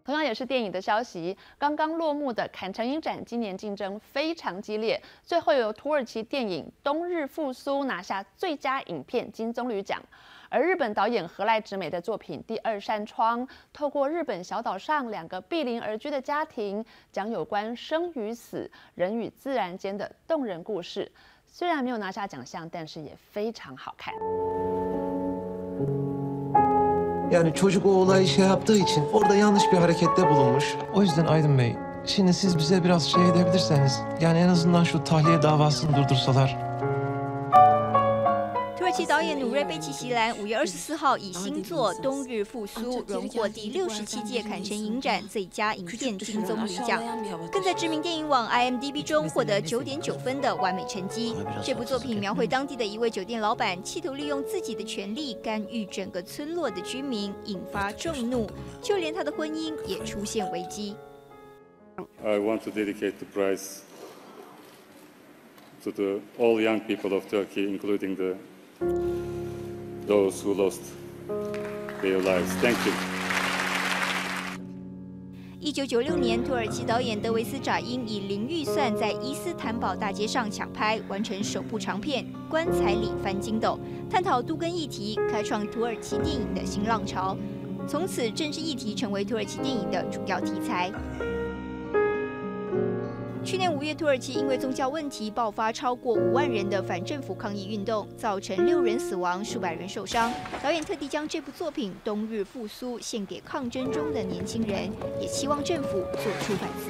同样也是电影的消息，刚刚落幕的坎城影展今年竞争非常激烈，最后由土耳其电影《冬日复苏》拿下最佳影片金棕榈奖。而日本导演河濑直美的作品《第二扇窗》，透过日本小岛上2个毗邻而居的家庭，讲有关生与死、人与自然间的动人故事。虽然没有拿下奖项，但是也非常好看。 Yani çocuk o olayı şey yaptığı için orada yanlış bir harekette bulunmuş. O yüzden Aydın Bey, şimdi siz bize biraz şey edebilirseniz, yani en azından şu tahliye davasını durdursalar. 土耳其导演努瑞贝奇席兰5月24号以新作《冬日复苏》荣获第67届坎城影展最佳影片金棕榈奖，更在知名电影网 IMDB 中获得9.9分的完美成绩。这部作品描绘当地的一位酒店老板企图利用自己的权力干预整个村落的居民，引发众怒，就连他的婚姻也出现危机。 I want to dedicate the prize to all young people of Turkey, including those who lost their lives. Thank you. 1996年，土耳其导演德维斯扎因以零预算在伊斯坦堡大街上抢拍，完成首部长片《棺材里翻筋斗》，探讨都更议题，开创土耳其电影的新浪潮。从此，政治议题成为土耳其电影的主要题材。 去年5月，土耳其因为宗教问题爆发超过5万人的反政府抗议运动，造成6人死亡、数百人受伤。导演特地将这部作品《冬日复苏》献给抗争中的年轻人，也期望政府做出反思。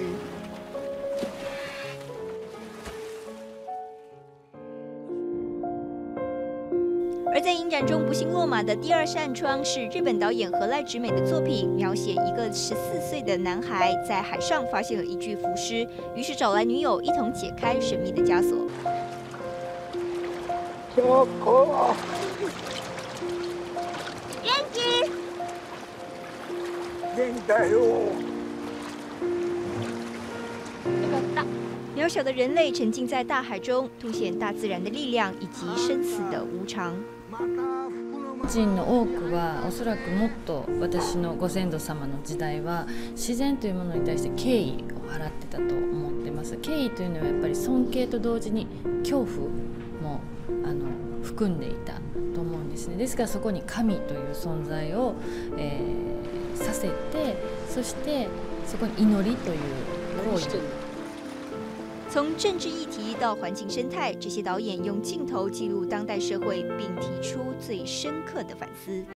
而在影展中不幸落马的《第二扇窗》是日本导演河濑直美的作品，描写一个14岁的男孩在海上发现了一具浮尸，于是找来女友一同解开神秘的枷锁。渺小的人类沉浸在大海中，凸显大自然的力量以及生死的无常。 人の多くはおそらくもっと私のご先祖様の時代は自然というものに対して敬意を払ってたと思ってます。敬意というのはやっぱり尊敬と同時に恐怖も含んでいたと思うんですね。ですからそこに神という存在を、させて、そしてそこに祈りという行為。 从政治议题到环境生态，这些导演用镜头记录当代社会，并提出最深刻的反思。